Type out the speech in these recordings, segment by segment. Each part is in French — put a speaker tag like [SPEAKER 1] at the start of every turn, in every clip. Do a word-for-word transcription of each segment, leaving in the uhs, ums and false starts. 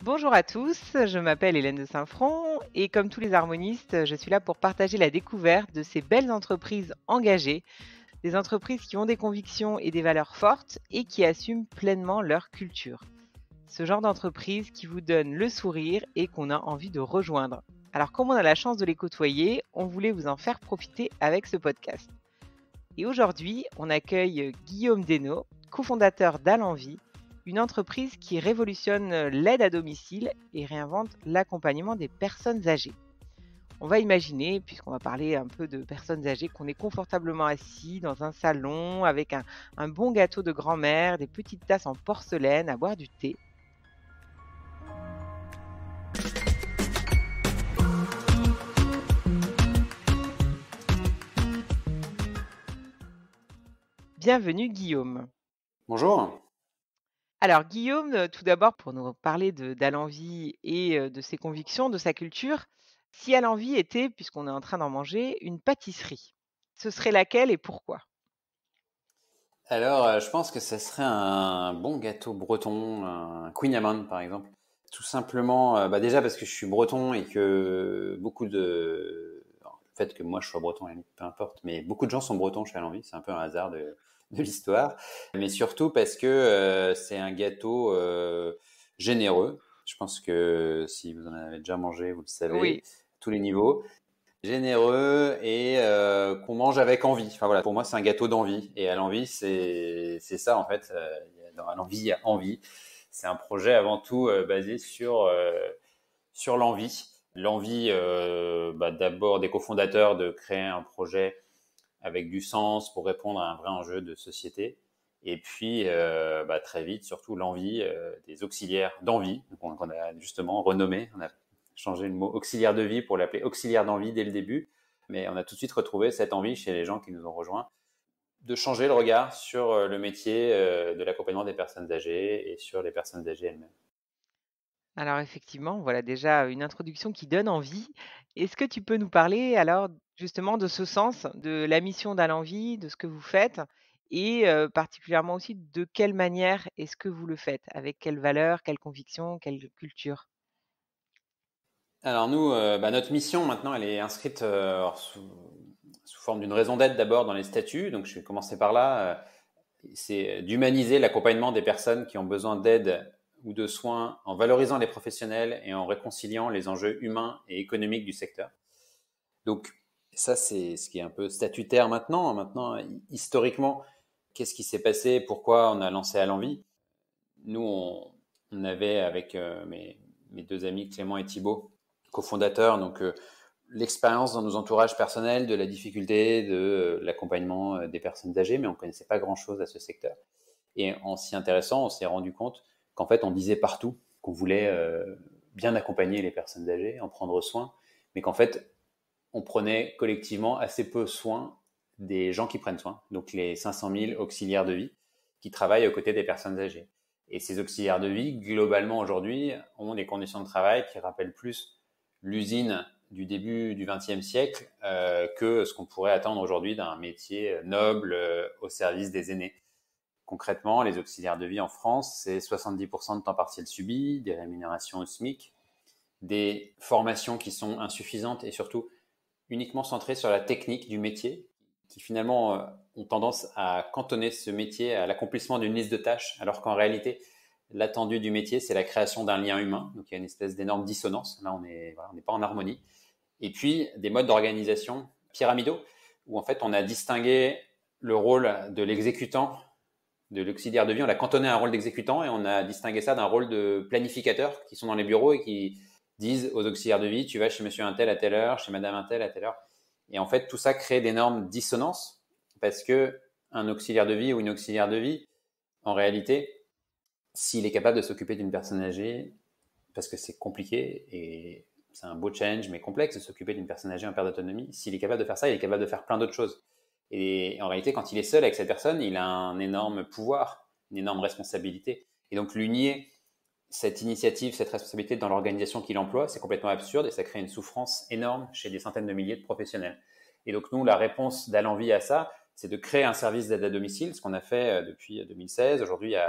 [SPEAKER 1] Bonjour à tous, je m'appelle Hélène de Saint-Front et comme tous les harmonistes, je suis là pour partager la découverte de ces belles entreprises engagées, des entreprises qui ont des convictions et des valeurs fortes et qui assument pleinement leur culture. Ce genre d'entreprise qui vous donne le sourire et qu'on a envie de rejoindre. Alors comme on a la chance de les côtoyer, on voulait vous en faire profiter avec ce podcast. Et aujourd'hui, on accueille Guillaume Desnaux, cofondateur d'Alenvie, une entreprise qui révolutionne l'aide à domicile et réinvente l'accompagnement des personnes âgées. On va imaginer, puisqu'on va parler un peu de personnes âgées, qu'on est confortablement assis dans un salon avec un, un bon gâteau de grand-mère, des petites tasses en porcelaine à boire du thé. Bienvenue Guillaume.
[SPEAKER 2] Bonjour.
[SPEAKER 1] Alors Guillaume, tout d'abord pour nous parler de d'Alenvie et de ses convictions, de sa culture, si Alenvie était, puisqu'on est en train d'en manger, une pâtisserie, ce serait laquelle et pourquoi?
[SPEAKER 2] Alors, euh, je pense que ça serait un bon gâteau breton, un Queen Amman par exemple. Tout simplement, euh, bah déjà parce que je suis breton et que beaucoup de... alors, le fait que moi je sois breton, peu importe, mais beaucoup de gens sont bretons chez Alenvie, c'est un peu un hasard de, de l'histoire. Mais surtout parce que euh, c'est un gâteau euh, généreux. Je pense que si vous en avez déjà mangé, vous le savez,
[SPEAKER 1] Oui.
[SPEAKER 2] à tous les niveaux. Généreux et euh, qu'on mange avec envie. Enfin voilà, pour moi c'est un gâteau d'envie. Et à l'envie, c'est c'est ça en fait. Euh, dans à l'envie, il y a envie. C'est un projet avant tout euh, basé sur euh, sur l'envie. L'envie, euh, bah, d'abord des cofondateurs de créer un projet avec du sens pour répondre à un vrai enjeu de société. Et puis euh, bah, très vite, surtout l'envie euh, des auxiliaires d'envie, donc on, on a justement renommé. On a changé le mot auxiliaire de vie pour l'appeler auxiliaire d'envie dès le début. Mais on a tout de suite retrouvé cette envie chez les gens qui nous ont rejoints de changer le regard sur le métier de l'accompagnement des personnes âgées et sur les personnes âgées elles-mêmes.
[SPEAKER 1] Alors effectivement, voilà déjà une introduction qui donne envie. Est-ce que tu peux nous parler alors justement de ce sens, de la mission d'Alenvie, de ce que vous faites et euh, particulièrement aussi de quelle manière est-ce que vous le faites? Avec quelles valeurs, quelles convictions, quelle culture?
[SPEAKER 2] Alors nous, euh, bah, notre mission maintenant, elle est inscrite euh, sous, sous forme d'une raison d'être d'abord dans les statuts. Donc je vais commencer par là. Euh, c'est d'humaniser l'accompagnement des personnes qui ont besoin d'aide ou de soins en valorisant les professionnels et en réconciliant les enjeux humains et économiques du secteur. Donc ça, c'est ce qui est un peu statutaire maintenant. Maintenant, historiquement, qu'est-ce qui s'est passé? Pourquoi on a lancé Alenvie? Nous, on, on avait avec euh, mes, mes deux amis Clément et Thibaut, cofondateurs, donc euh, l'expérience dans nos entourages personnels de la difficulté de euh, l'accompagnement euh, des personnes âgées, mais on ne connaissait pas grand-chose à ce secteur. Et en s'y intéressant, on s'est rendu compte qu'en fait, on disait partout qu'on voulait euh, bien accompagner les personnes âgées, en prendre soin, mais qu'en fait, on prenait collectivement assez peu soin des gens qui prennent soin, donc les cinq cent mille auxiliaires de vie qui travaillent aux côtés des personnes âgées. Et ces auxiliaires de vie, globalement aujourd'hui, ont des conditions de travail qui rappellent plus l'usine du début du vingtième siècle euh, que ce qu'on pourrait attendre aujourd'hui d'un métier noble euh, au service des aînés. Concrètement, les auxiliaires de vie en France, c'est soixante-dix pour cent de temps partiel subi, des rémunérations au SMIC, des formations qui sont insuffisantes et surtout uniquement centrées sur la technique du métier, qui finalement euh, ont tendance à cantonner ce métier à l'accomplissement d'une liste de tâches, alors qu'en réalité, l'attendu du métier, c'est la création d'un lien humain. Donc il y a une espèce d'énorme dissonance. Là, on n'est voilà, on n'est pas en harmonie. Et puis, des modes d'organisation pyramidaux, où en fait, on a distingué le rôle de l'exécutant, de l'auxiliaire de vie, on l'a cantonné à un rôle d'exécutant et on a distingué ça d'un rôle de planificateur qui sont dans les bureaux et qui disent aux auxiliaires de vie, tu vas chez monsieur un tel à telle heure, chez madame un tel à telle heure. Et en fait, tout ça crée d'énormes dissonances parce que un auxiliaire de vie ou une auxiliaire de vie, en réalité, s'il est capable de s'occuper d'une personne âgée, parce que c'est compliqué et c'est un beau challenge mais complexe de s'occuper d'une personne âgée en perte d'autonomie, s'il est capable de faire ça, il est capable de faire plein d'autres choses. Et en réalité, quand il est seul avec cette personne, il a un énorme pouvoir, une énorme responsabilité. Et donc, lui nier cette initiative, cette responsabilité dans l'organisation qu'il emploie, c'est complètement absurde et ça crée une souffrance énorme chez des centaines de milliers de professionnels. Et donc, nous, la réponse d'Alenvie à ça, c'est de créer un service d'aide à domicile, ce qu'on a fait depuis deux mille seize. Aujourd'hui, il y a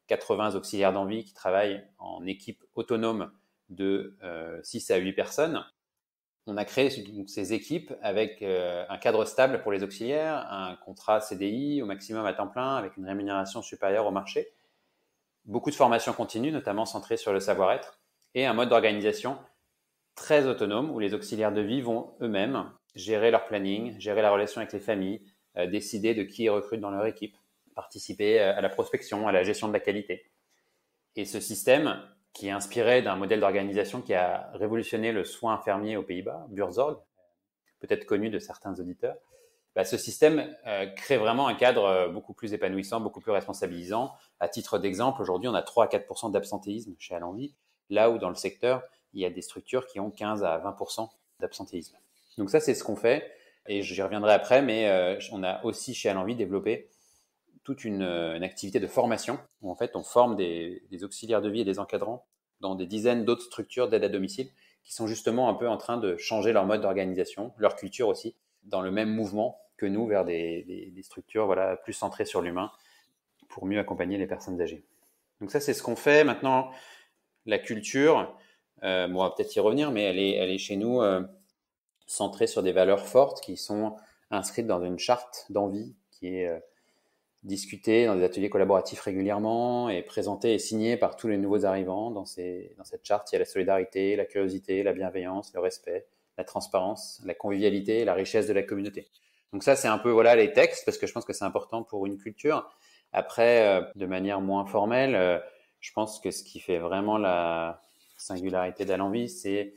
[SPEAKER 2] quatre-vingts auxiliaires d'envie qui travaillent en équipe autonome de euh, six à huit personnes. On a créé donc, ces équipes avec euh, un cadre stable pour les auxiliaires, un contrat C D I au maximum à temps plein avec une rémunération supérieure au marché, beaucoup de formations continues, notamment centrées sur le savoir-être, et un mode d'organisation très autonome où les auxiliaires de vie vont eux-mêmes gérer leur planning, gérer la relation avec les familles, euh, décider de qui ils recrutent dans leur équipe, participer à la prospection, à la gestion de la qualité. Et ce système, qui est inspiré d'un modèle d'organisation qui a révolutionné le soin infirmier aux Pays-Bas, Buurtzorg, peut-être connu de certains auditeurs, bah, ce système euh, crée vraiment un cadre euh, beaucoup plus épanouissant, beaucoup plus responsabilisant. À titre d'exemple, aujourd'hui, on a trois à quatre pour cent d'absentéisme chez Allenvie, là où dans le secteur, il y a des structures qui ont quinze à vingt pour cent d'absentéisme. Donc ça, c'est ce qu'on fait, et j'y reviendrai après, mais euh, on a aussi chez Allenvie développé toute une, une activité de formation où en fait on forme des, des auxiliaires de vie et des encadrants dans des dizaines d'autres structures d'aide à domicile qui sont justement un peu en train de changer leur mode d'organisation, leur culture aussi, dans le même mouvement que nous vers des, des, des structures voilà, plus centrées sur l'humain pour mieux accompagner les personnes âgées. Donc ça, c'est ce qu'on fait. Maintenant, la culture, euh, bon, on va peut-être y revenir, mais elle est, elle est chez nous euh, centrée sur des valeurs fortes qui sont inscrites dans une charte d'envie qui est euh, discuté dans des ateliers collaboratifs régulièrement et présenté et signé par tous les nouveaux arrivants. Dans, ces, dans cette charte, il y a la solidarité, la curiosité, la bienveillance, le respect, la transparence, la convivialité et la richesse de la communauté. Donc ça, c'est un peu voilà les textes, parce que je pense que c'est important pour une culture. Après, euh, de manière moins formelle, euh, je pense que ce qui fait vraiment la singularité d'Allenvie, c'est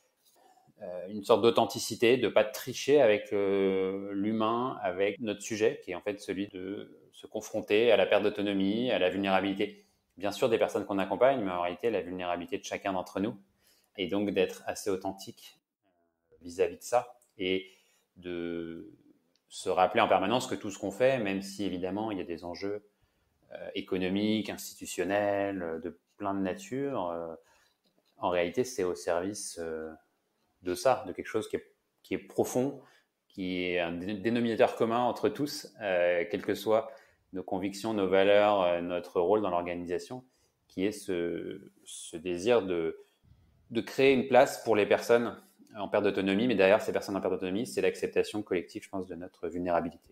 [SPEAKER 2] euh, une sorte d'authenticité, de ne pas tricher avec euh, l'humain, avec notre sujet, qui est en fait celui de se confronter à la perte d'autonomie, à la vulnérabilité. Bien sûr, des personnes qu'on accompagne, mais en réalité, la vulnérabilité de chacun d'entre nous. Et donc, d'être assez authentique vis-à-vis de ça et de se rappeler en permanence que tout ce qu'on fait, même si évidemment, il y a des enjeux euh, économiques, institutionnels, de plein de nature, euh, en réalité, c'est au service euh, de ça, de quelque chose qui est, qui est profond, qui est un dénominateur commun entre tous, euh, quelles que soient nos convictions, nos valeurs, euh, notre rôle dans l'organisation, qui est ce, ce désir de, de créer une place pour les personnes en perte d'autonomie, mais derrière ces personnes en perte d'autonomie, c'est l'acceptation collective, je pense, de notre vulnérabilité.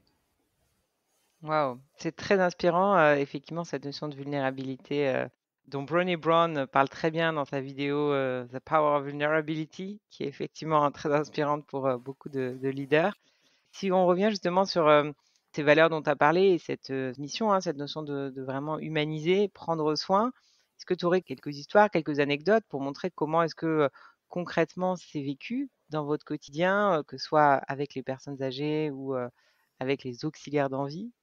[SPEAKER 1] Waouh, c'est très inspirant, euh, effectivement, cette notion de vulnérabilité euh, dont Brené Brown parle très bien dans sa vidéo euh, The Power of Vulnerability, qui est effectivement très inspirante pour euh, beaucoup de, de leaders. Si on revient justement sur euh, ces valeurs dont tu as parlé et cette euh, mission, hein, cette notion de, de vraiment humaniser, prendre soin, est-ce que tu aurais quelques histoires, quelques anecdotes pour montrer comment est-ce que euh, concrètement c'est vécu dans votre quotidien, euh, que ce soit avec les personnes âgées ou euh, avec les auxiliaires d'envie?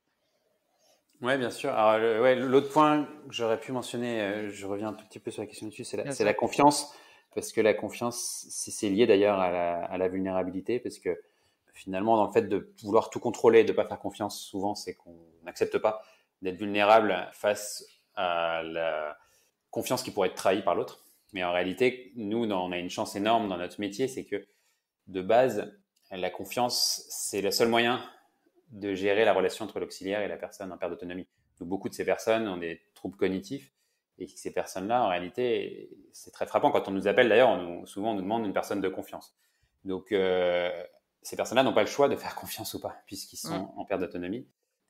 [SPEAKER 2] Oui, bien sûr. Alors, le- ouais, l'autre point que j'aurais pu mentionner, euh, je reviens un tout petit peu sur la question dessus, c'est la,
[SPEAKER 1] Bien
[SPEAKER 2] c'est
[SPEAKER 1] sûr.
[SPEAKER 2] la confiance, parce que la confiance, c'est c'est lié d'ailleurs à la, à la vulnérabilité, parce que finalement, dans le fait de vouloir tout contrôler, de ne pas faire confiance, souvent, c'est qu'on n'accepte pas d'être vulnérable face à la confiance qui pourrait être trahie par l'autre. Mais en réalité, nous, dans- on a une chance énorme dans notre métier, c'est que de base, la confiance, c'est le seul moyen de gérer la relation entre l'auxiliaire et la personne en perte d'autonomie. Donc, beaucoup de ces personnes ont des troubles cognitifs et ces personnes-là, en réalité, c'est très frappant. Quand on nous appelle, d'ailleurs, on nous, souvent on nous demande une personne de confiance. Donc, euh, ces personnes-là n'ont pas le choix de faire confiance ou pas, puisqu'ils
[SPEAKER 1] Mm.
[SPEAKER 2] sont en perte d'autonomie.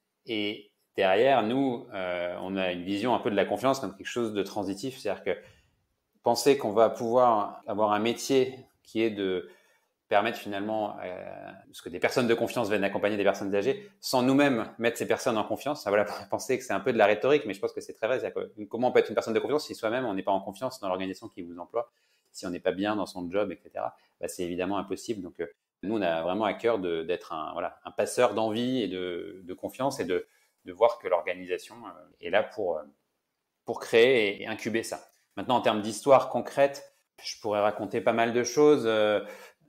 [SPEAKER 2] Et derrière, nous, euh, on a une vision un peu de la confiance comme quelque chose de transitif. C'est-à-dire que penser qu'on va pouvoir avoir un métier qui est de permettre finalement euh, ce que des personnes de confiance viennent accompagner des personnes âgées sans nous-mêmes mettre ces personnes en confiance. Ça, voilà, penser que c'est un peu de la rhétorique, mais je pense que c'est très vrai. Que, comment on peut être une personne de confiance si soi-même on n'est pas en confiance dans l'organisation qui vous emploie, si on n'est pas bien dans son job, et cetera. Bah, c'est évidemment impossible. Donc, euh, nous, on a vraiment à cœur de, d'être un, voilà, un passeur d'envie et de, de confiance et de, de voir que l'organisation euh, est là pour, euh, pour créer et, et incuber ça. Maintenant, en termes d'histoire concrète, je pourrais raconter pas mal de choses. Euh,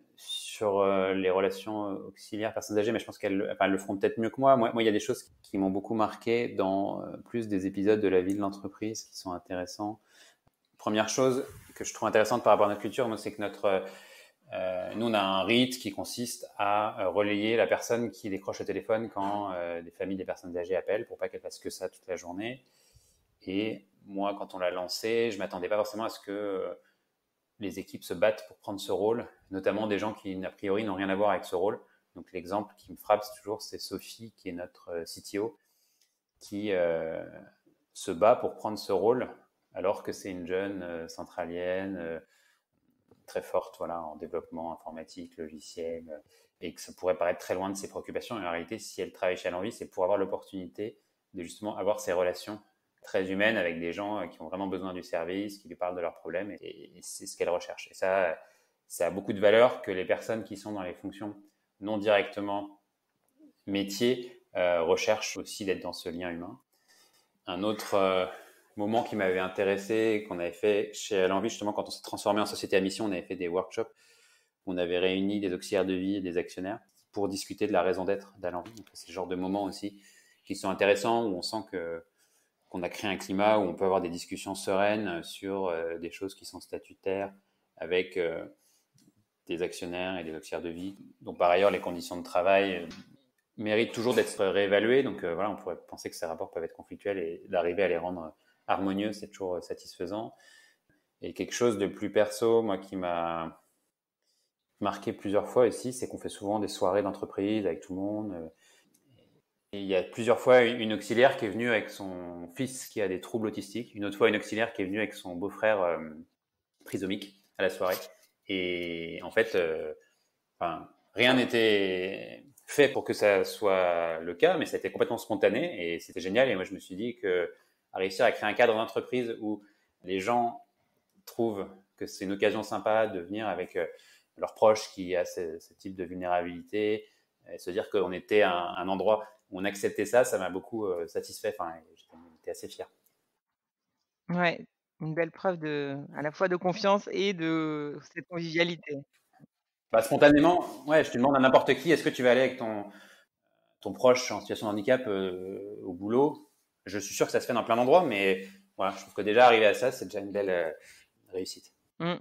[SPEAKER 2] sur euh, les relations auxiliaires personnes âgées, mais je pense qu'elles enfin, elles le feront peut-être mieux que moi. Moi, moi, il y a des choses qui, qui m'ont beaucoup marqué dans euh, plus des épisodes de la vie de l'entreprise qui sont intéressants. Première chose que je trouve intéressante par rapport à notre culture, moi, c'est que notre, euh, nous, on a un rite qui consiste à euh, relayer la personne qui décroche le téléphone quand euh, les familles des personnes âgées appellent pour pas qu'elles fassent que ça toute la journée. Et moi, quand on l'a lancé, je ne m'attendais pas forcément à ce que les équipes se battent pour prendre ce rôle, notamment des gens qui, a priori, n'ont rien à voir avec ce rôle. Donc, l'exemple qui me frappe toujours, c'est Sophie, qui est notre C T O, qui euh, se bat pour prendre ce rôle, alors que c'est une jeune euh, centralienne, euh, très forte voilà, en développement informatique, logiciel, euh, et que ça pourrait paraître très loin de ses préoccupations. Et en réalité, si elle travaille chez Allenvie, c'est pour avoir l'opportunité de justement avoir ces relations très humaines avec des gens qui ont vraiment besoin du service, qui lui parlent de leurs problèmes, et, et c'est ce qu'elle recherche. Et ça, ça a beaucoup de valeur que les personnes qui sont dans les fonctions non directement métiers euh, recherchent aussi d'être dans ce lien humain. Un autre euh, moment qui m'avait intéressé, qu'on avait fait chez Allenvie, justement quand on s'est transformé en société à mission, on avait fait des workshops où on avait réuni des auxiliaires de vie et des actionnaires pour discuter de la raison d'être d'Allenvie. Donc, c'est le genre de moments aussi qui sont intéressants, où on sent que, qu'on a créé un climat où on peut avoir des discussions sereines sur euh, des choses qui sont statutaires avec euh, des actionnaires et des auxiliaires de vie. Donc, par ailleurs, les conditions de travail euh, méritent toujours d'être réévaluées. Donc, euh, voilà, on pourrait penser que ces rapports peuvent être conflictuels, et d'arriver à les rendre harmonieux, c'est toujours satisfaisant. Et quelque chose de plus perso, moi, qui m'a marqué plusieurs fois ici, c'est qu'on fait souvent des soirées d'entreprise avec tout le monde. Et il y a plusieurs fois une auxiliaire qui est venue avec son fils qui a des troubles autistiques, une autre fois une auxiliaire qui est venue avec son beau-frère euh, trisomique à la soirée. Et en fait, euh, enfin, rien n'était fait pour que ça soit le cas, mais ça a été complètement spontané et c'était génial. Et moi, je me suis dit que à réussir à créer un cadre d'entreprise où les gens trouvent que c'est une occasion sympa de venir avec euh, leurs proches qui a ce, ce type de vulnérabilité, et se dire qu'on était un, un endroit où on acceptait ça, ça m'a beaucoup euh, satisfait. Enfin, j'étais assez fier.
[SPEAKER 1] Ouais, une belle preuve de, à la fois de confiance et de cette convivialité.
[SPEAKER 2] Bah, spontanément, ouais, je te demande à n'importe qui, est-ce que tu vas aller avec ton, ton proche en situation de handicap euh, au boulot? Je suis sûr que ça se fait dans plein d'endroits, mais voilà, je trouve que déjà arriver à ça, c'est déjà une belle euh, réussite.
[SPEAKER 1] Mmh.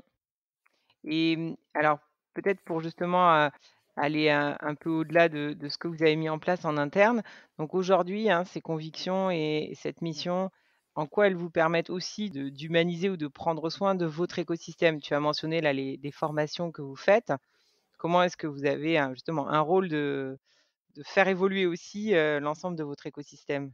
[SPEAKER 1] Et mmh, alors, peut-être pour justement, heu, aller un un peu au-delà de de ce que vous avez mis en place en interne. Donc aujourd'hui, hein, ces convictions et cette mission, en quoi elles vous permettent aussi de d'humaniser ou de prendre soin de votre écosystème? Tu as mentionné là les les formations que vous faites. Comment est-ce que vous avez un justement un rôle de de faire évoluer aussi, heu, l'ensemble de votre écosystème?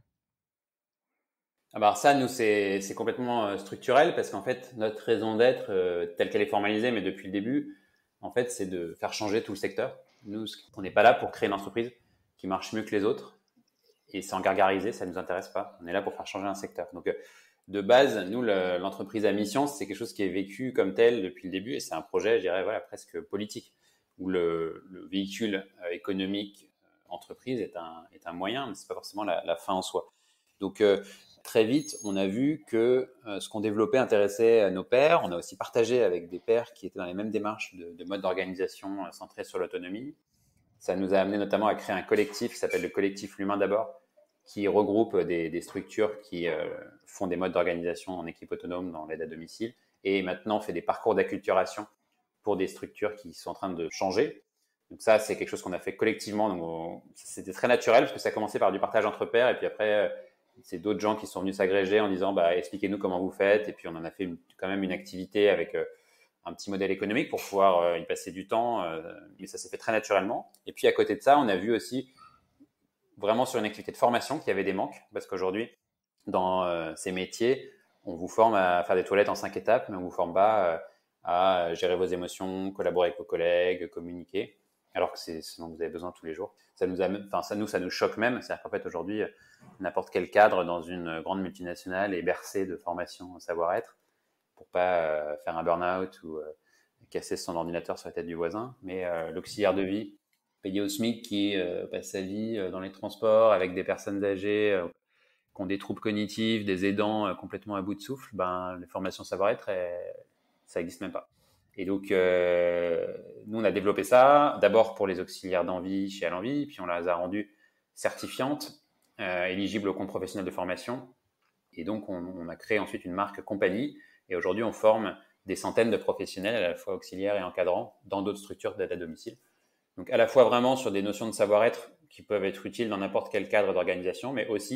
[SPEAKER 2] Ah bah alors ça, nous, c'est c'est complètement euh, structurel parce qu'en fait, notre raison d'être, euh, telle qu'elle est formalisée, mais depuis le début, en fait, c'est de faire changer tout le secteur. Nous, ce- on n'est pas là pour créer une entreprise qui marche mieux que les autres et sans gargariser, ça ne nous intéresse pas. On est là pour faire changer un secteur. Donc, euh, de base, nous, le- l'entreprise à mission, c'est quelque chose qui est vécu comme tel depuis le début et c'est un projet, je dirais, voilà, presque politique, où le, le véhicule euh, économique euh, entreprise est un, est un moyen, mais c'est pas forcément la, la fin en soi. Donc, euh, très vite, on a vu que euh, ce qu'on développait intéressait nos pairs. On a aussi partagé avec des pairs qui étaient dans les mêmes démarches de, de mode d'organisation euh, centré sur l'autonomie. Ça nous a amené notamment à créer un collectif qui s'appelle le collectif L'Humain d'abord, qui regroupe des, des structures qui euh, font des modes d'organisation en équipe autonome dans l'aide à domicile et maintenant fait des parcours d'acculturation pour des structures qui sont en train de changer. Donc ça, c'est quelque chose qu'on a fait collectivement. Donc on, c'était très naturel parce que ça a commencé par du partage entre pairs et puis après, c'est d'autres gens qui sont venus s'agréger en disant bah, expliquez-nous comment vous faites. Et puis on en a fait une, quand même une activité avec euh, un petit modèle économique pour pouvoir euh, y passer du temps. Euh, mais ça s'est fait très naturellement. Et puis à côté de ça, on a vu aussi vraiment sur une activité de formation qu'il y avait des manques parce qu'aujourd'hui, dans euh, ces métiers, on vous forme à faire des toilettes en cinq étapes, mais on vous forme pas euh, à gérer vos émotions, collaborer avec vos collègues, communiquer, alors que c'est ce dont vous avez besoin tous les jours. Ça nous, a, enfin, ça nous, ça nous choque même. C'est-à-dire qu'en fait, aujourd'hui, n'importe quel cadre dans une grande multinationale est bercé de formation savoir-être pour pas euh, faire un burn-out ou euh, casser son ordinateur sur la tête du voisin. Mais euh, l'auxiliaire de vie payé au SMIC qui euh, passe sa vie euh, dans les transports avec des personnes âgées euh, qui ont des troubles cognitifs, des aidants euh, complètement à bout de souffle, ben, les formations savoir-être, elles, ça n'existe même pas. Et donc, euh, nous, on a développé ça d'abord pour les auxiliaires d'envie chez Allenvie, puis on les a rendues certifiantes, euh, éligibles au compte professionnel de formation. Et donc, on, on a créé ensuite une marque compagnie. Et aujourd'hui, on forme des centaines de professionnels, à la fois auxiliaires et encadrants, dans d'autres structures d'aide à domicile. Donc, à la fois vraiment sur des notions de savoir-être qui peuvent être utiles dans n'importe quel cadre d'organisation, mais aussi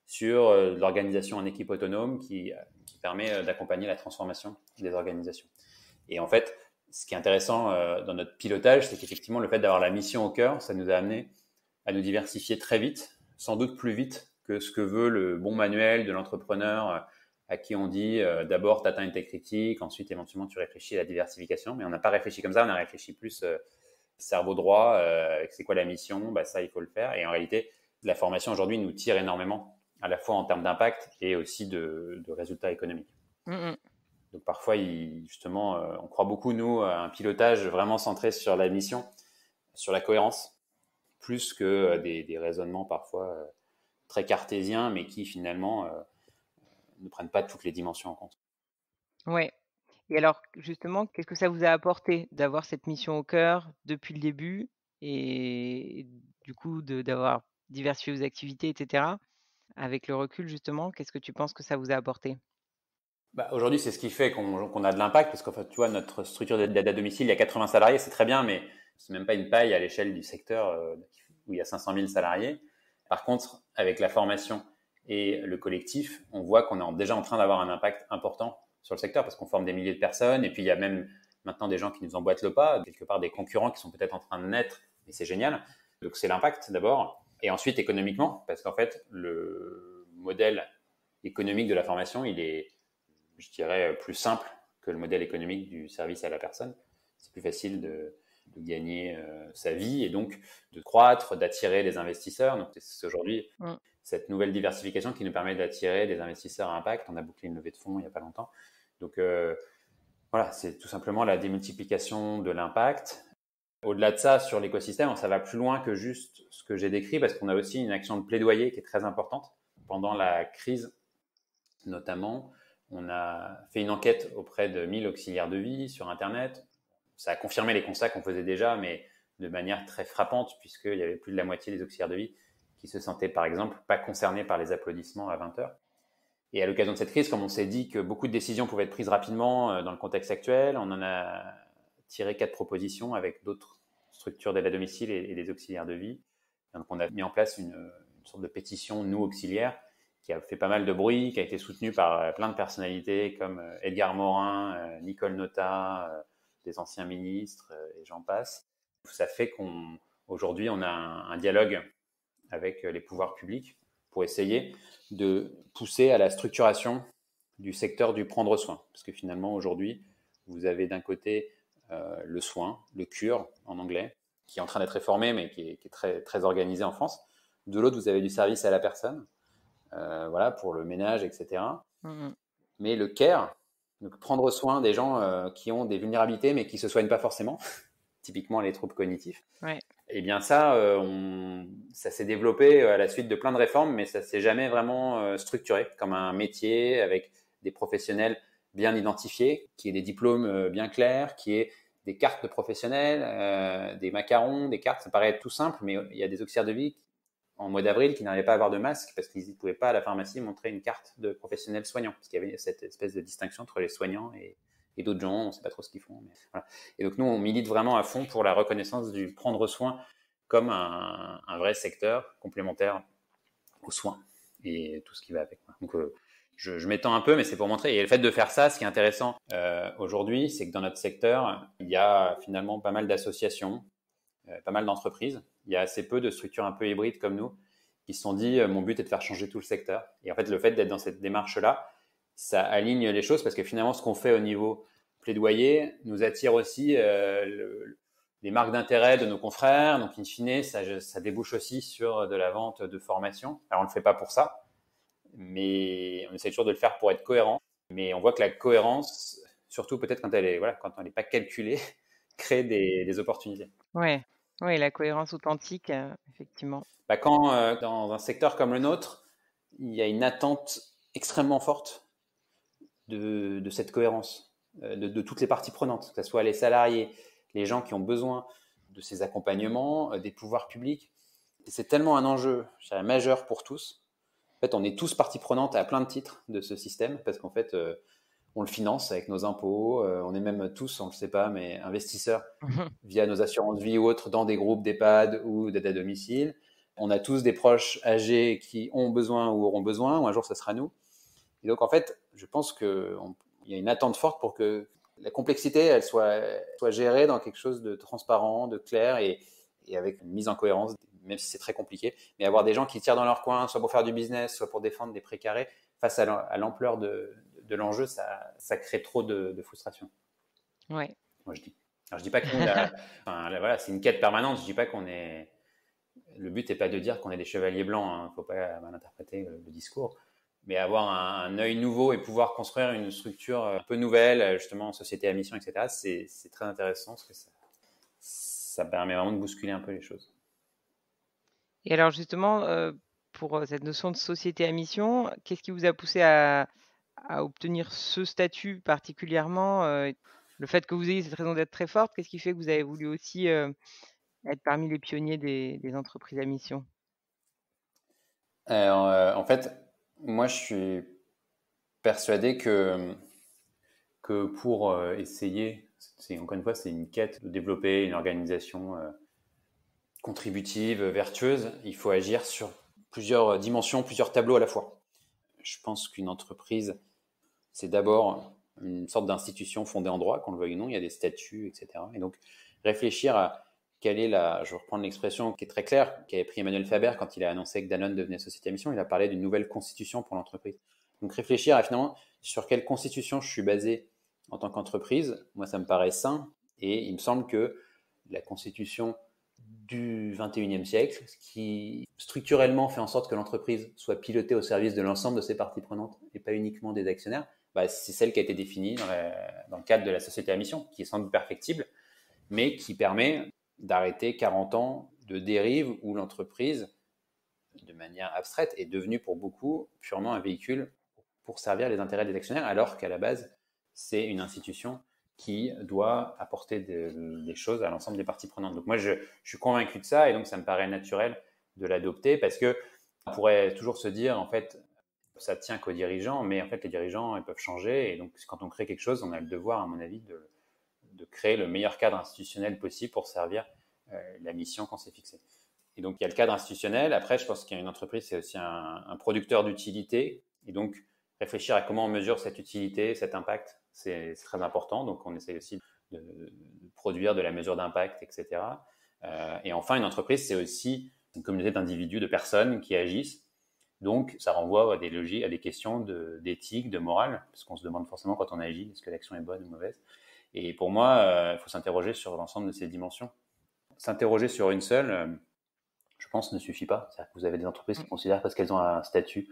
[SPEAKER 2] sur euh, l'organisation en équipe autonome qui, qui permet euh, d'accompagner la transformation des organisations. Et en fait, ce qui est intéressant euh, dans notre pilotage, c'est qu'effectivement, le fait d'avoir la mission au cœur, ça nous a amené à nous diversifier très vite, sans doute plus vite que ce que veut le bon manuel de l'entrepreneur euh, à qui on dit euh, d'abord, tu atteins une taille critique, ensuite, éventuellement, tu réfléchis à la diversification. Mais on n'a pas réfléchi comme ça, on a réfléchi plus euh, cerveau droit, euh, c'est quoi la mission, bah, ça, il faut le faire. Et en réalité, la formation aujourd'hui nous tire énormément, à la fois en termes d'impact et aussi de, de résultats économiques.
[SPEAKER 1] Mmh.
[SPEAKER 2] Donc parfois, il, justement, euh, on croit beaucoup, nous, à un pilotage vraiment centré sur la mission, sur la cohérence, plus que euh, des, des raisonnements parfois euh, très cartésiens, mais qui finalement euh, ne prennent pas toutes les dimensions en compte.
[SPEAKER 1] Ouais. Et alors, justement, qu'est-ce que ça vous a apporté d'avoir cette mission au cœur depuis le début et du coup de d'avoir diversifié vos activités et cetera? Avec le recul, justement, qu'est-ce que tu penses que ça vous a apporté?
[SPEAKER 2] Bah, aujourd'hui, c'est ce qui fait qu'on qu'on a de l'impact, parce qu'en fait, tu vois, notre structure d'aide à domicile, il y a quatre-vingts salariés, c'est très bien, mais c'est même pas une paille à l'échelle du secteur euh, où il y a cinq cent mille salariés. Par contre, avec la formation et le collectif, on voit qu'on est déjà en train d'avoir un impact important sur le secteur, parce qu'on forme des milliers de personnes, et puis il y a même maintenant des gens qui nous emboîtent le pas, quelque part des concurrents qui sont peut-être en train de naître, et c'est génial. Donc c'est l'impact d'abord, et ensuite économiquement, parce qu'en fait, le modèle économique de la formation, il est, je dirais, plus simple que le modèle économique du service à la personne. C'est plus facile de, de gagner euh, sa vie et donc de croître, d'attirer des investisseurs. Donc, c'est aujourd'hui
[SPEAKER 1] Mmh.
[SPEAKER 2] cette nouvelle diversification qui nous permet d'attirer des investisseurs à impact. On a bouclé une levée de fonds il n'y a pas longtemps. Donc, euh, voilà, c'est tout simplement la démultiplication de l'impact. Au-delà de ça, sur l'écosystème, ça va plus loin que juste ce que j'ai décrit parce qu'on a aussi une action de plaidoyer qui est très importante. Pendant la crise, notamment, on a fait une enquête auprès de mille auxiliaires de vie sur Internet. Ça a confirmé les constats qu'on faisait déjà, mais de manière très frappante, puisqu'il y avait plus de la moitié des auxiliaires de vie qui se sentaient, par exemple, pas concernés par les applaudissements à vingt heures. Et à l'occasion de cette crise, comme on s'est dit que beaucoup de décisions pouvaient être prises rapidement dans le contexte actuel, on en a tiré quatre propositions avec d'autres structures d'aide à domicile et, et des auxiliaires de vie. Donc, on a mis en place une, une sorte de pétition, nous, auxiliaires, qui a fait pas mal de bruit, qui a été soutenu par plein de personnalités comme Edgar Morin, Nicole Notat, des anciens ministres et j'en passe. Ça fait qu'aujourd'hui, on, on a un, un dialogue avec les pouvoirs publics pour essayer de pousser à la structuration du secteur du prendre soin. Parce que finalement, aujourd'hui, vous avez d'un côté euh, le soin, le cure en anglais, qui est en train d'être réformé, mais qui est, qui est très, très organisé en France. De l'autre, vous avez du service à la personne, Euh, voilà, pour le ménage, et cetera. Mmh. Mais le care, donc prendre soin des gens euh, qui ont des vulnérabilités mais qui ne se soignent pas forcément, typiquement les troubles cognitifs,
[SPEAKER 1] ouais.
[SPEAKER 2] Et bien ça, euh, on, ça s'est développé à la suite de plein de réformes, mais ça ne s'est jamais vraiment euh, structuré comme un métier avec des professionnels bien identifiés, qui aient des diplômes euh, bien clairs, qui aient des cartes de professionnels, euh, des macarons, des cartes. Ça paraît tout simple, mais il y a des auxiliaires de vie en mois d'avril qui n'arrivaient pas à avoir de masque parce qu'ils ne pouvaient pas à la pharmacie montrer une carte de professionnel soignant, parce qu'il y avait cette espèce de distinction entre les soignants et, et d'autres gens, on ne sait pas trop ce qu'ils font. Mais voilà. Et donc nous, on milite vraiment à fond pour la reconnaissance du prendre soin comme un, un vrai secteur complémentaire aux soins et tout ce qui va avec. Donc euh, je, je m'étends un peu, mais c'est pour montrer. Et le fait de faire ça, ce qui est intéressant euh, aujourd'hui, c'est que dans notre secteur, il y a finalement pas mal d'associations, euh, pas mal d'entreprises. Il y a assez peu de structures un peu hybrides comme nous qui se sont dit euh, mon but est de faire changer tout le secteur. Et en fait, le fait d'être dans cette démarche-là, ça aligne les choses parce que finalement, ce qu'on fait au niveau plaidoyer nous attire aussi euh, le, les marques d'intérêt de nos confrères. Donc, in fine, ça, ça débouche aussi sur de la vente de formation. Alors, on ne le fait pas pour ça, mais on essaie toujours de le faire pour être cohérent. Mais on voit que la cohérence, surtout peut-être quand elle est, voilà, quand on n'est pas calculée, crée des, des opportunités.
[SPEAKER 1] Ouais. Oui, la cohérence authentique, euh, effectivement.
[SPEAKER 2] Bah quand euh, dans un secteur comme le nôtre, il y a une attente extrêmement forte de, de cette cohérence, de, de toutes les parties prenantes, que ce soit les salariés, les gens qui ont besoin de ces accompagnements, des pouvoirs publics. Et c'est tellement un enjeu, je dirais, majeur pour tous. En fait, on est tous parties prenantes à plein de titres de ce système, parce qu'en fait, euh, on le finance avec nos impôts, euh, on est même tous, on ne le sait pas, mais investisseurs via nos assurances vie ou autres dans des groupes d'EHPAD ou d'aide à domicile. On a tous des proches âgés qui ont besoin ou auront besoin, ou un jour, ça sera nous. Et donc, en fait, je pense qu'il y a une attente forte pour que la complexité, elle soit, soit gérée dans quelque chose de transparent, de clair et, et avec une mise en cohérence, même si c'est très compliqué. Mais avoir des gens qui tirent dans leur coin, soit pour faire du business, soit pour défendre des précarés, face à l'ampleur de, de l'enjeu, ça, ça crée trop de, de frustration.
[SPEAKER 1] Ouais.
[SPEAKER 2] Moi, je dis. Alors, je dis pas que nous, la, enfin, la, voilà, c'est une quête permanente. Je dis pas qu'on est. Le but n'est pas de dire qu'on est des chevaliers blancs. Il hein. ne faut pas mal interpréter le, le discours. Mais avoir un, un œil nouveau et pouvoir construire une structure un peu nouvelle, justement en société à mission, et cetera, c'est, c'est très intéressant parce que ça, ça permet vraiment de bousculer un peu les choses.
[SPEAKER 1] Et alors justement, euh, pour cette notion de société à mission, qu'est-ce qui vous a poussé à, à obtenir ce statut particulièrement euh, le fait que vous ayez cette raison d'être très forte, qu'est-ce qui fait que vous avez voulu aussi euh, être parmi les pionniers des, des entreprises à mission?
[SPEAKER 2] Alors, euh, en fait, moi, je suis persuadé que, que pour euh, essayer, c'est, encore une fois, c'est une quête de développer une organisation euh, contributive, vertueuse, il faut agir sur plusieurs dimensions, plusieurs tableaux à la fois. Je pense qu'une entreprise, c'est d'abord une sorte d'institution fondée en droit, qu'on le veuille ou non, il y a des statuts, et cetera. Et donc, réfléchir à quelle est la, je vais reprendre l'expression qui est très claire, qu'avait pris Emmanuel Faber quand il a annoncé que Danone devenait société à mission, il a parlé d'une nouvelle constitution pour l'entreprise. Donc, réfléchir à finalement sur quelle constitution je suis basé en tant qu'entreprise, moi, ça me paraît sain, et il me semble que la constitution du vingt et unième siècle, qui structurellement fait en sorte que l'entreprise soit pilotée au service de l'ensemble de ses parties prenantes et pas uniquement des actionnaires, bah, c'est celle qui a été définie dans, la, dans le cadre de la société à mission, qui est sans doute perfectible, mais qui permet d'arrêter quarante ans de dérive où l'entreprise, de manière abstraite, est devenue pour beaucoup purement un véhicule pour servir les intérêts des actionnaires, alors qu'à la base, c'est une institution qui doit apporter des, des choses à l'ensemble des parties prenantes. Donc moi, je, je suis convaincu de ça et donc ça me paraît naturel de l'adopter parce que on pourrait toujours se dire, en fait, ça tient qu'aux dirigeants, mais en fait, les dirigeants, ils peuvent changer et donc quand on crée quelque chose, on a le devoir, à mon avis, de, de créer le meilleur cadre institutionnel possible pour servir euh, la mission qu'on s'est fixée. Et donc, il y a le cadre institutionnel. Après, je pense qu'une entreprise, c'est aussi un, un producteur d'utilité. Et donc, réfléchir à comment on mesure cette utilité, cet impact, c'est, c'est très important. Donc, on essaie aussi de, de produire de la mesure d'impact, et cetera. Euh, et enfin, une entreprise, c'est aussi une communauté d'individus, de personnes qui agissent. Donc, ça renvoie à des logiques, à des questions de, d'éthique, de morale, parce qu'on se demande forcément quand on agit, est-ce que l'action est bonne ou mauvaise. Et pour moi, euh, il faut s'interroger sur l'ensemble de ces dimensions. S'interroger sur une seule, euh, je pense, ne suffit pas. C'est-à-dire que vous avez des entreprises qui considèrent parce qu'elles ont un statut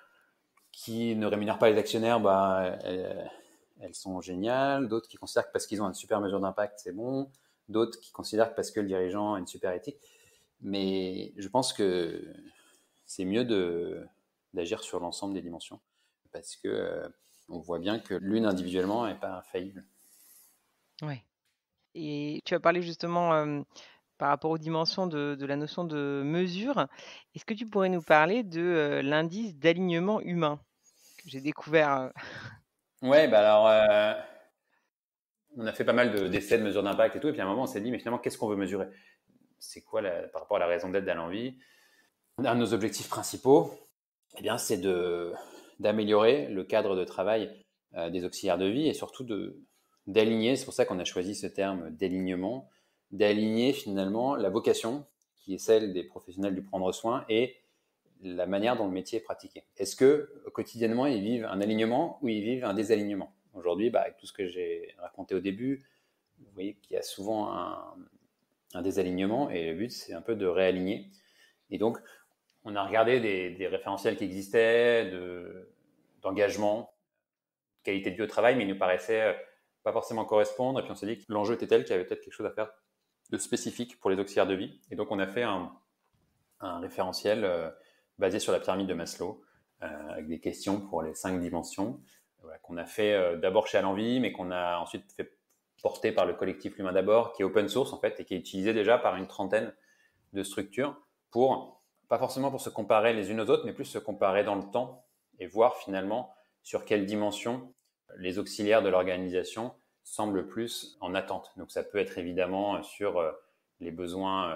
[SPEAKER 2] qui ne rémunère pas les actionnaires, bah, elles, elles sont géniales. D'autres qui considèrent que parce qu'ils ont une super mesure d'impact, c'est bon. D'autres qui considèrent que parce que le dirigeant a une super éthique. Mais je pense que c'est mieux de, d'agir sur l'ensemble des dimensions parce que euh, on voit bien que l'une individuellement n'est pas infaillible.
[SPEAKER 1] Ouais. Et tu as parlé justement euh, par rapport aux dimensions de, de la notion de mesure. Est-ce que tu pourrais nous parler de euh, l'indice d'alignement humain que j'ai découvert euh,
[SPEAKER 2] Ouais, bah alors, euh, on a fait pas mal de, d'essais de mesures d'impact et tout, et puis à un moment, on s'est dit, mais finalement, qu'est-ce qu'on veut mesurer? C'est quoi, la, par rapport à la raison d'être d'Alain Vie? Un de nos objectifs principaux, eh bien, c'est de, d'améliorer le cadre de travail euh, des auxiliaires de vie et surtout de, d'aligner, c'est pour ça qu'on a choisi ce terme d'alignement, d'aligner finalement la vocation qui est celle des professionnels du prendre soin et la manière dont le métier est pratiqué. Est-ce que quotidiennement ils vivent un alignement ou ils vivent un désalignement? Aujourd'hui, bah, avec tout ce que j'ai raconté au début, vous voyez qu'il y a souvent un, un désalignement et le but c'est un peu de réaligner. Et donc on a regardé des, des référentiels qui existaient, de, d'engagement, de qualité de vie au travail, mais ils nous paraissaient pas forcément correspondre. Et puis on s'est dit que l'enjeu était tel qu'il y avait peut-être quelque chose à faire de spécifique pour les auxiliaires de vie. Et donc on a fait un, un référentiel euh, basé sur la pyramide de Maslow, euh, avec des questions pour les cinq dimensions, voilà, qu'on a fait euh, d'abord chez Alain Vie, mais qu'on a ensuite fait porter par le collectif L'Humain d'abord, qui est open source en fait, et qui est utilisé déjà par une trentaine de structures pour, pas forcément pour se comparer les unes aux autres, mais plus se comparer dans le temps et voir finalement sur quelle dimension les auxiliaires de l'organisation semblent plus en attente. Donc ça peut être évidemment sur euh, les besoins euh,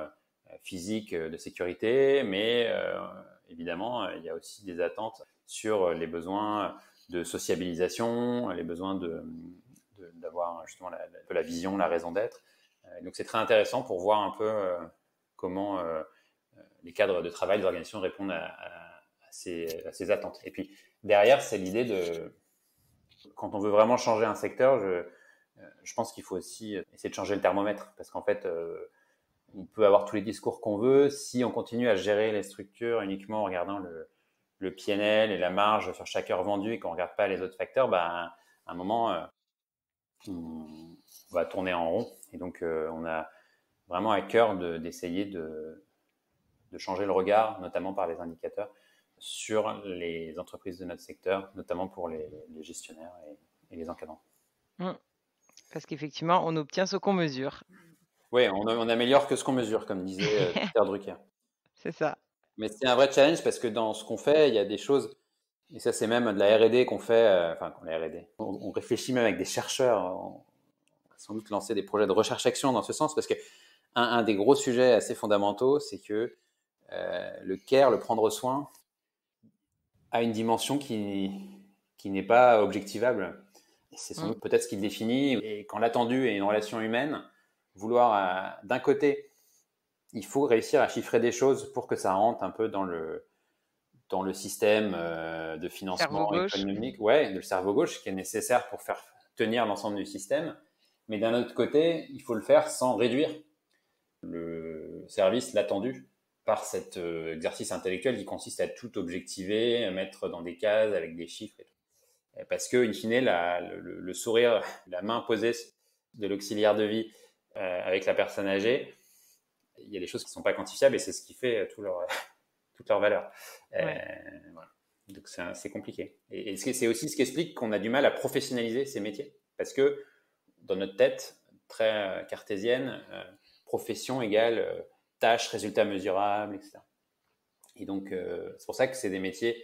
[SPEAKER 2] physiques de sécurité, mais euh, évidemment, il y a aussi des attentes sur les besoins de sociabilisation, les besoins de, de, d'avoir justement la, la, la vision, la raison d'être. Euh, donc c'est très intéressant pour voir un peu euh, comment euh, les cadres de travail, les organisations répondent à, à, à, ces, à ces attentes. Et puis derrière, c'est l'idée de, quand on veut vraiment changer un secteur, je, je pense qu'il faut aussi essayer de changer le thermomètre, parce qu'en fait, euh, on peut avoir tous les discours qu'on veut. Si on continue à gérer les structures uniquement en regardant le, le P N L et la marge sur chaque heure vendue et qu'on ne regarde pas les autres facteurs, bah, à un moment, euh, on va tourner en rond. Et donc, euh, on a vraiment à cœur de, d'essayer de, de changer le regard, notamment par les indicateurs, sur les entreprises de notre secteur, notamment pour les, les gestionnaires et, et les encadrants.
[SPEAKER 1] Mmh. Parce qu'effectivement, on obtient ce qu'on mesure.
[SPEAKER 2] Oui, on, on améliore que ce qu'on mesure, comme disait euh, Peter Drucker.
[SPEAKER 1] C'est ça.
[SPEAKER 2] Mais c'est un vrai challenge parce que dans ce qu'on fait, il y a des choses, et ça c'est même de la R et D qu'on fait, euh, enfin la R et D, on, on réfléchit même avec des chercheurs, on va sans doute lancer des projets de recherche-action dans ce sens, parce que un, un des gros sujets assez fondamentaux, c'est que euh, le care, le prendre soin, a une dimension qui, qui n'est pas objectivable. Et c'est sans
[SPEAKER 1] Mmh.
[SPEAKER 2] doute peut-être ce qui le définit, et quand l'attendu est une relation humaine, vouloir euh, d'un côté, il faut réussir à chiffrer des choses pour que ça rentre un peu dans le, dans le système euh, de financement
[SPEAKER 1] Cerveau gauche.
[SPEAKER 2] économique, ouais, le cerveau gauche qui est nécessaire pour faire tenir l'ensemble du système. Mais d'un autre côté, il faut le faire sans réduire le service, l'attendu, par cet euh, exercice intellectuel qui consiste à tout objectiver, à mettre dans des cases avec des chiffres et tout. Parce que, in fine, la, le, le sourire, la main posée de l'auxiliaire de vie euh, avec la personne âgée, il y a des choses qui ne sont pas quantifiables et c'est ce qui fait tout leur, toute leur valeur.
[SPEAKER 1] Ouais.
[SPEAKER 2] Euh, voilà. Donc c'est, c'est compliqué. Et, et c'est aussi ce qui explique qu'on a du mal à professionnaliser ces métiers. Parce que dans notre tête très cartésienne, euh, profession égale euh, tâche, résultat mesurable, et cetera. Et donc euh, c'est pour ça que c'est des métiers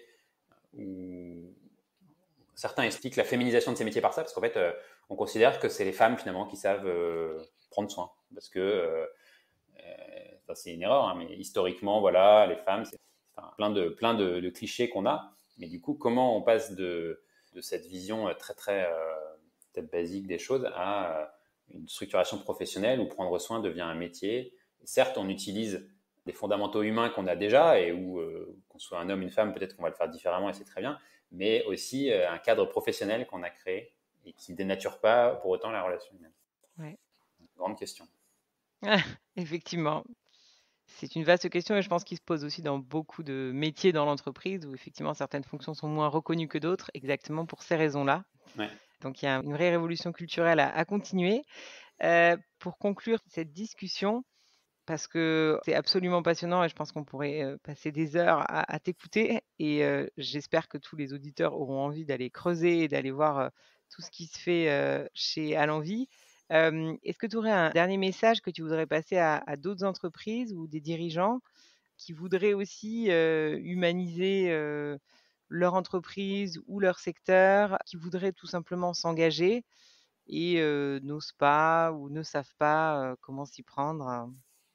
[SPEAKER 2] où certains expliquent la féminisation de ces métiers par ça, parce qu'en fait, euh, on considère que c'est les femmes finalement qui savent euh, prendre soin. Parce que euh, euh, c'est une erreur, hein, mais historiquement, voilà, les femmes, c'est enfin, plein de plein de, de clichés qu'on a. Mais du coup, comment on passe de, de cette vision très très euh, peut-être basique des choses à euh, une structuration professionnelle où prendre soin devient un métier. Et certes, on utilise des fondamentaux humains qu'on a déjà et où euh, qu'on soit un homme, une femme, peut-être qu'on va le faire différemment et c'est très bien. Mais aussi euh, un cadre professionnel qu'on a créé et qui ne dénature pas pour autant la relation humaine.
[SPEAKER 1] Ouais.
[SPEAKER 2] Grande question.
[SPEAKER 1] Effectivement. C'est une vaste question et je pense qu'il se pose aussi dans beaucoup de métiers dans l'entreprise où effectivement certaines fonctions sont moins reconnues que d'autres, exactement pour ces raisons-là.
[SPEAKER 2] Ouais.
[SPEAKER 1] Donc il y a une vraie révolution culturelle à, à continuer. Euh, pour conclure cette discussion, parce que c'est absolument passionnant et je pense qu'on pourrait euh, passer des heures à, à t'écouter et euh, j'espère que tous les auditeurs auront envie d'aller creuser et d'aller voir euh, tout ce qui se fait euh, chez Allenvie. Euh, est-ce que tu aurais un dernier message que tu voudrais passer à, à d'autres entreprises ou des dirigeants qui voudraient aussi euh, humaniser euh, leur entreprise ou leur secteur, qui voudraient tout simplement s'engager et euh, n'osent pas ou ne savent pas euh, comment s'y prendre?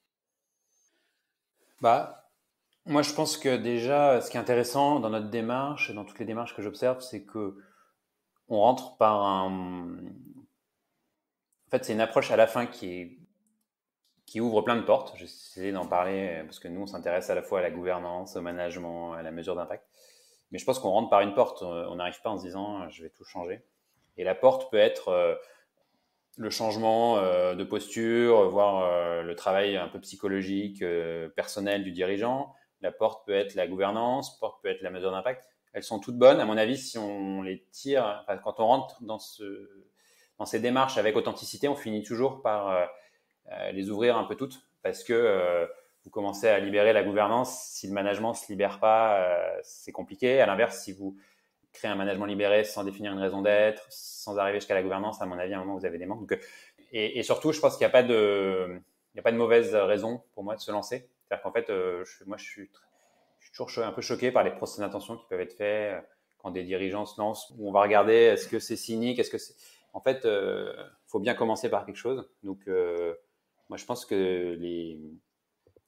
[SPEAKER 2] Bah, moi, je pense que déjà, ce qui est intéressant dans notre démarche et dans toutes les démarches que j'observe, c'est que on rentre par un. En fait, c'est une approche à la fin qui est qui ouvre plein de portes. J'essaie d'en parler parce que nous, on s'intéresse à la fois à la gouvernance, au management, à la mesure d'impact. Mais je pense qu'on rentre par une porte. On n'arrive pas en se disant, je vais tout changer. Et la porte peut être euh, le changement euh, de posture, voire euh, le travail un peu psychologique, euh, personnel du dirigeant. La porte peut être la gouvernance, la porte peut être la mesure d'impact. Elles sont toutes bonnes, à mon avis, si on les tire. Enfin, quand on rentre dans, ce, dans ces démarches avec authenticité, on finit toujours par euh, euh, les ouvrir un peu toutes, parce que euh, vous commencez à libérer la gouvernance. Si le management ne se libère pas, euh, c'est compliqué. À l'inverse, si vous créer un management libéré sans définir une raison d'être, sans arriver jusqu'à la gouvernance, à mon avis, à un moment, vous avez des manques. Donc, et, et surtout, je pense qu'il n'y a pas de, il n'y a pas de mauvaise raison pour moi de se lancer. C'est-à-dire qu'en fait, euh, je, moi, je suis, je suis toujours un peu choqué par les procès d'intention qui peuvent être faits quand des dirigeants se lancent, où on va regarder, est-ce que c'est cynique, est-ce que c'est... En fait, il euh, faut bien commencer par quelque chose. Donc, euh, moi, je pense que les,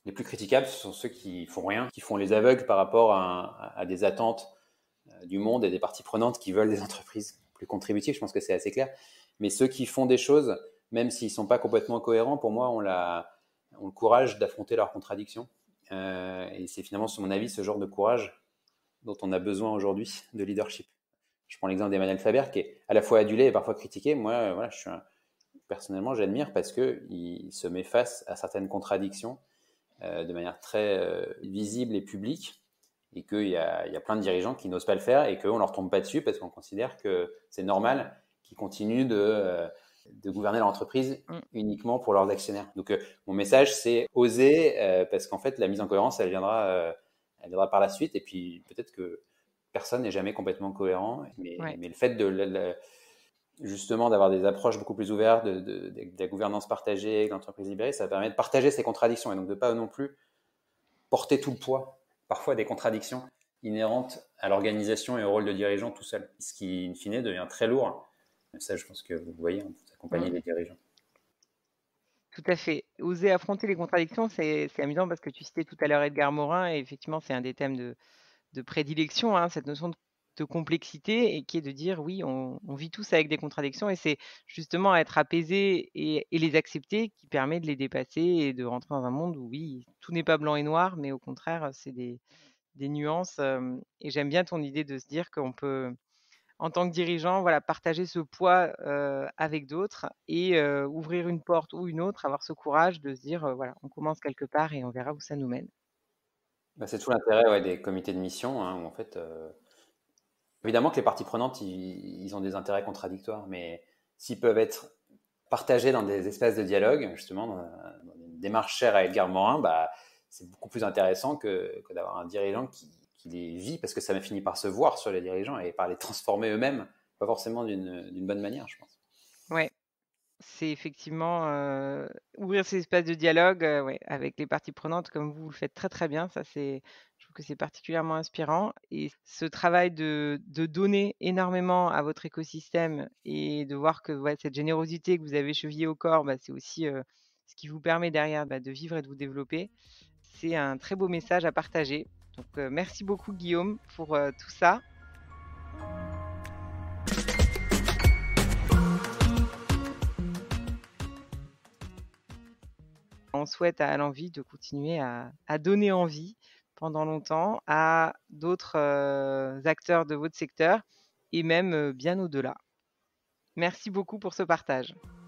[SPEAKER 2] Les plus critiquables, ce sont ceux qui font rien, qui font les aveugles par rapport à, à des attentes euh, du monde et des parties prenantes qui veulent des entreprises plus contributives. Je pense que c'est assez clair. Mais ceux qui font des choses, même s'ils ne sont pas complètement cohérents, pour moi, ont, la, ont le courage d'affronter leurs contradictions. Euh, et c'est finalement, sur mon avis, ce genre de courage dont on a besoin aujourd'hui de leadership. Je prends l'exemple d'Emmanuel Faber, qui est à la fois adulé et parfois critiqué. Moi, euh, voilà, je suis un, personnellement, j'admire parce qu'il se met face à certaines contradictions euh, de manière très euh, visible et publique, et qu'il y a, il y a plein de dirigeants qui n'osent pas le faire et qu'on ne leur tombe pas dessus parce qu'on considère que c'est normal qu'ils continuent de, euh, de gouverner leur entreprise
[SPEAKER 1] Mm.
[SPEAKER 2] uniquement pour leurs actionnaires. Donc, euh, mon message, c'est oser, euh, parce qu'en fait, la mise en cohérence, elle viendra, euh, elle viendra par la suite. Et puis, peut-être que personne n'est jamais complètement cohérent, mais,
[SPEAKER 1] Ouais.
[SPEAKER 2] mais le fait de, de, de justement d'avoir des approches beaucoup plus ouvertes, de, de, de, de la gouvernance partagée, de l'entreprise libérée, ça permet de partager ces contradictions et donc de ne pas non plus porter tout le poids, parfois des contradictions inhérentes à l'organisation et au rôle de dirigeant tout seul, ce qui, in fine, devient très lourd. Ça, je pense que vous voyez, vous accompagnez
[SPEAKER 1] Mm.
[SPEAKER 2] les dirigeants.
[SPEAKER 1] Tout à fait. Oser affronter les contradictions, c'est c'est amusant parce que tu citais tout à l'heure Edgar Morin et effectivement, c'est un des thèmes de, de prédilection, hein, cette notion de, de complexité et qui est de dire oui, on, on vit tous avec des contradictions et c'est justement être apaisé et, et les accepter qui permet de les dépasser et de rentrer dans un monde où oui, tout n'est pas blanc et noir, mais au contraire, c'est des, des nuances. euh, et j'aime bien ton idée de se dire qu'on peut en tant que dirigeant, voilà, partager ce poids euh, avec d'autres et euh, ouvrir une porte ou une autre, avoir ce courage de se dire, euh, voilà, on commence quelque part et on verra où ça nous mène.
[SPEAKER 2] Bah, c'est tout l'intérêt ouais, des comités de mission, hein, où en fait, euh, évidemment que les parties prenantes, ils, ils ont des intérêts contradictoires, mais s'ils peuvent être partagés dans des espaces de dialogue, justement, dans, dans une démarche chère à Edgar Morin, bah, c'est beaucoup plus intéressant que, que d'avoir un dirigeant qui, qui les vit, parce que ça finit par se voir sur les dirigeants et par les transformer eux-mêmes, pas forcément d'une d'une bonne manière, je pense.
[SPEAKER 1] Ouais, c'est effectivement euh, ouvrir ces espaces de dialogue euh, ouais, avec les parties prenantes, comme vous, vous le faites très très bien. Ça, c'est, je trouve que c'est particulièrement inspirant. Et ce travail de, de donner énormément à votre écosystème et de voir que ouais, cette générosité que vous avez chevillée au corps, bah, c'est aussi euh, ce qui vous permet derrière bah, de vivre et de vous développer. C'est un très beau message à partager. Donc, euh, merci beaucoup, Guillaume, pour euh, tout ça. On souhaite à l'envie de continuer à, à donner envie pendant longtemps à d'autres euh, acteurs de votre secteur et même euh, bien au-delà. Merci beaucoup pour ce partage.